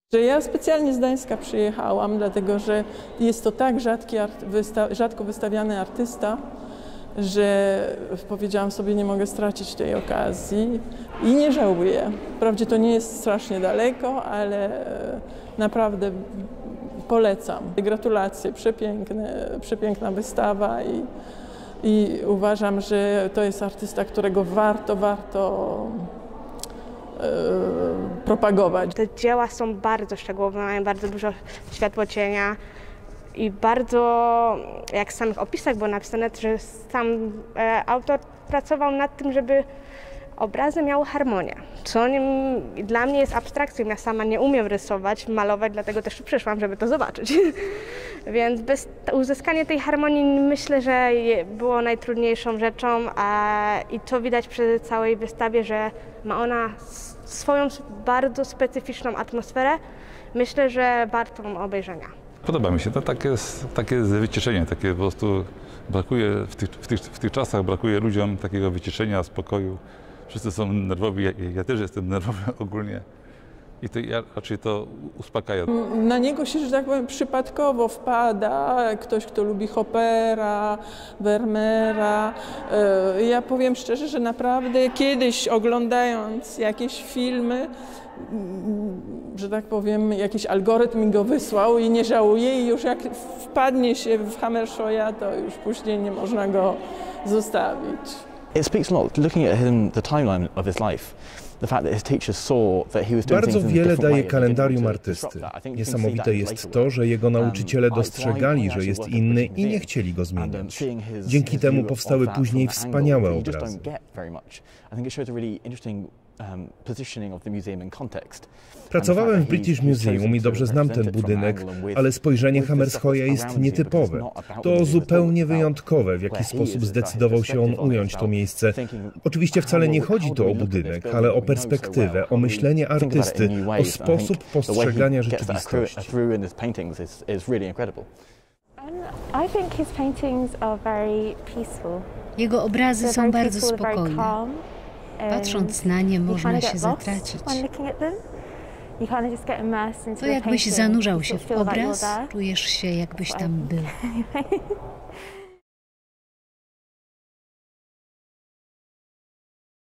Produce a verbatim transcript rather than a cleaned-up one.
Że ja specjalnie z Gdańska przyjechałam, dlatego że jest to tak rzadki, wysta rzadko wystawiany artysta, że powiedziałam sobie, nie mogę stracić tej okazji i nie żałuję. Wprawdzie to nie jest strasznie daleko, ale naprawdę polecam. Gratulacje, przepiękne, przepiękna wystawa i, i uważam, że to jest artysta, którego warto, warto propagować. Te dzieła są bardzo szczegółowe, mają bardzo dużo światłocienia i bardzo, jak w samych opisach było napisane, że sam e, autor pracował nad tym, żeby obrazy miały harmonię, co nie, dla mnie jest abstrakcją. Ja sama nie umiem rysować, malować, dlatego też przyszłam, żeby to zobaczyć. Więc bez, uzyskanie tej harmonii myślę, że było najtrudniejszą rzeczą, a, i to widać przy całej wystawie, że ma ona swoją bardzo specyficzną atmosferę. Myślę, że wartą obejrzenia. Podoba mi się to takie, takie wyciszenie, takie po prostu brakuje w tych, w, tych, w tych czasach brakuje ludziom takiego wyciszenia, spokoju. Wszyscy są nerwowi, ja, ja też jestem nerwowy ogólnie i to, ja, raczej to uspokaja. Na niego się, że tak powiem, przypadkowo wpada ktoś, kto lubi Hoppera, Vermeera. Ja powiem szczerze, że naprawdę kiedyś oglądając jakieś filmy, że tak powiem, jakiś algorytm mi go wysłał i nie żałuję i już jak wpadnie się w Hammershøya, to już później nie można go zostawić. It speaks a lot, looking at him, the timeline of his life. The fact that his teachers saw that he was doing Bardzo things in a wiele different daje way, they kalendarium didn't want to artysty. disrupt that. I think you can see Niesamowite that in jest his later to, work. że jego nauczyciele dostrzegali, że jest inny i nie chcieli go zmieniać. Dzięki temu powstały później wspaniałe obrazy. Pracowałem w British Museum i dobrze znam ten budynek, ale spojrzenie Hammershøya jest nietypowe. To zupełnie wyjątkowe, w jaki sposób zdecydował się on ująć to miejsce. Oczywiście wcale nie chodzi tu o budynek, ale o perspektywę, o myślenie artysty, o sposób postrzegania rzeczywistości. Jego obrazy są bardzo spokojne. Patrząc na nie, można się zatracić. To jakbyś zanurzał się w obraz, czujesz się, jakbyś tam był.